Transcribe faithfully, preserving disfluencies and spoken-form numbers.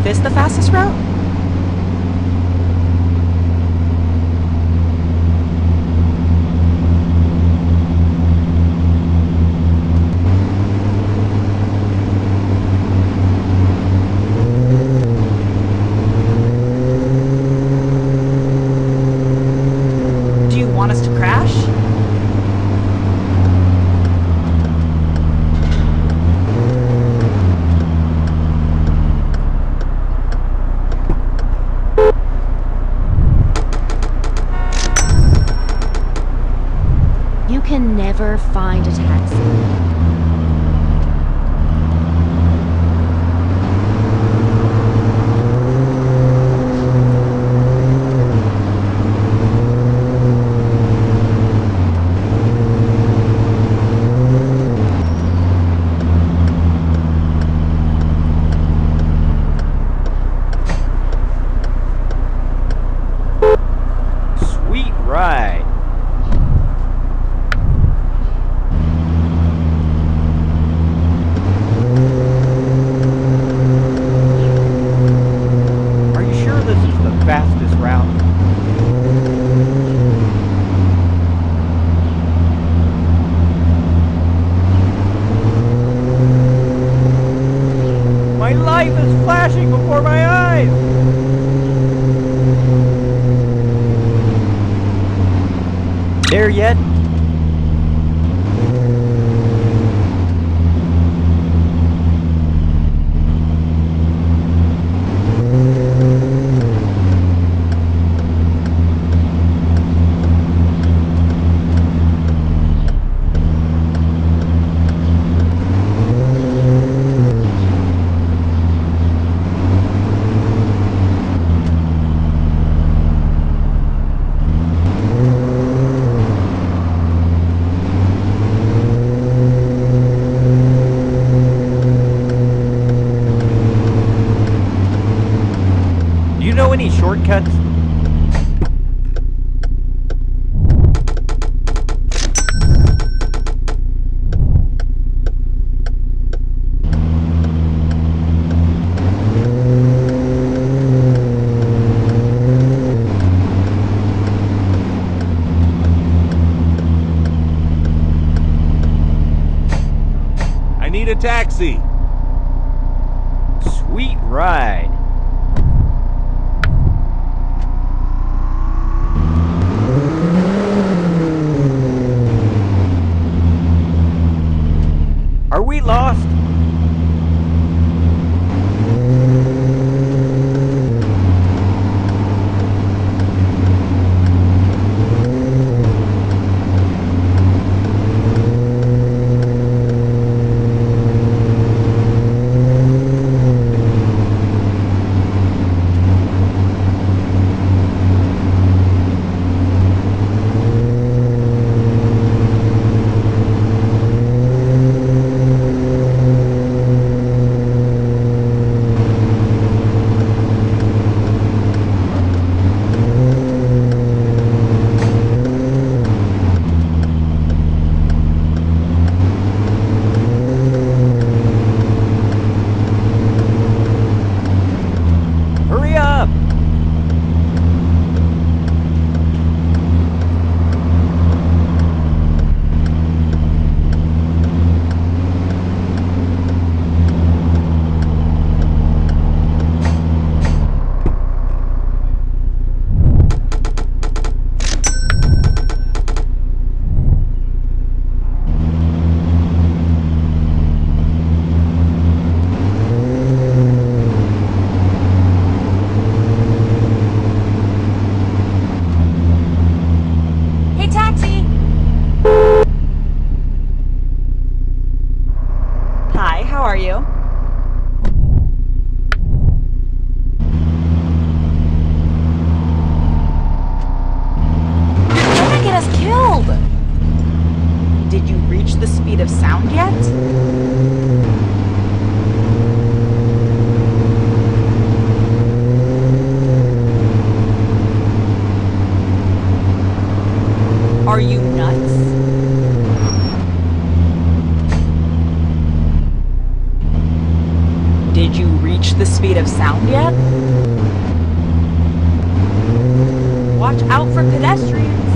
is the fastest route? Do you want us to crash? You can never find a taxi. Sweet ride. Are you sure this is the fastest route? My life is flashing before my eyes! There yet? Do you know any shortcuts? I need a taxi. Sweet ride. Are we lost? Hurry up! Hey, taxi! Hi, how are you? You're gonna get us killed! Did you reach the speed of sound yet? Are you nuts? Did you reach the speed of sound yet? Watch out for pedestrians!